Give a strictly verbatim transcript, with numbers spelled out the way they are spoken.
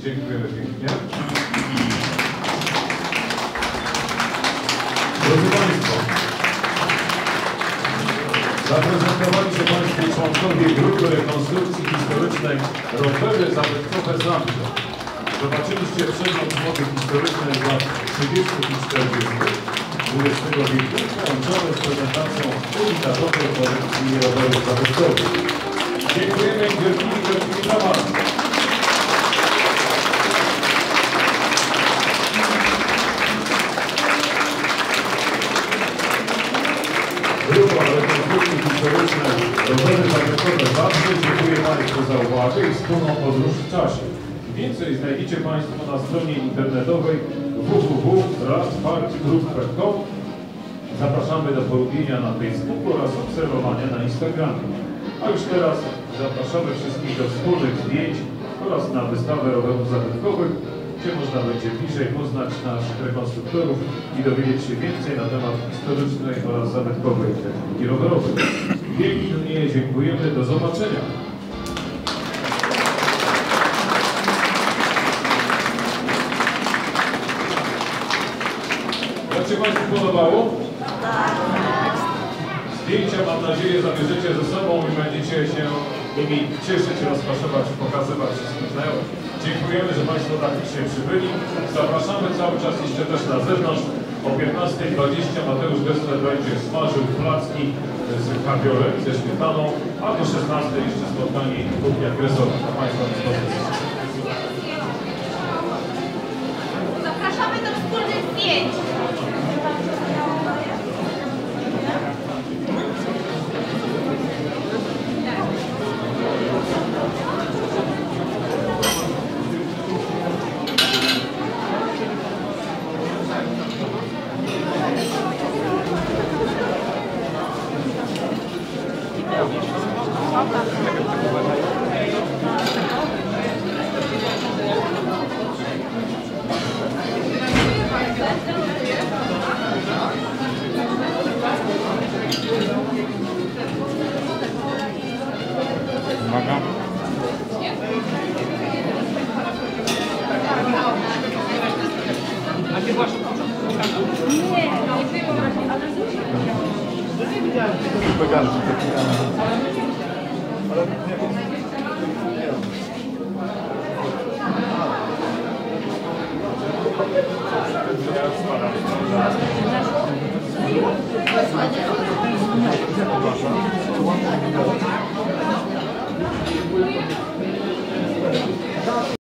Dziękujemy pięknie. Drodzy Państwo, zaprezentowali się Państwo członkowie grupy rekonstrukcji historycznej Rowery Zabytkowe Zamkno. Zobaczyliście przegląd zmowy historycznej z lat trzydziestych i czterdziestych dwudziestego wieku połączony z prezentacją unikatowej kolekcji rowerów zabytkowych. Dziękujemy i wielkimi, wielkimi brawami. Grupa rekonstrukcji historycznej Rowery Zabytkowe Zawsze dziękuję Państwu za uwagę i wspólną podróż w czasie. Więcej znajdziecie Państwo na stronie internetowej w w w kropka rastpark group kropka com. Zapraszamy do polubienia na Facebooku oraz obserwowania na Instagramie. A już teraz zapraszamy wszystkich do wspólnych zdjęć oraz na wystawę rowerów zabytkowych, gdzie można będzie bliżej poznać naszych rekonstruktorów i dowiedzieć się więcej na temat historycznej oraz zabytkowej techniki rowerowej. Pięknie dziękujemy, do zobaczenia. Jak się Państwu podobało? Zdjęcia, mam nadzieję, zabierzecie ze sobą i będziecie się nimi cieszyć, rozpaszować i pokazywać wszystkim znajomym. Dziękujemy, że Państwo tak dzisiaj przybyli. Zapraszamy cały czas jeszcze też na zewnątrz. O piętnastej dwadzieścia Mateusz Gessler będzie smażył placki z kawiorem, ze śmietaną, a do szesnastej jeszcze spotkanie kuchnia kresowa. Na Państwa dyspozycji. Zapraszamy do wspólnych zdjęć. A ty właśnie początku? Nie, nie było, ale nie widziałem tego.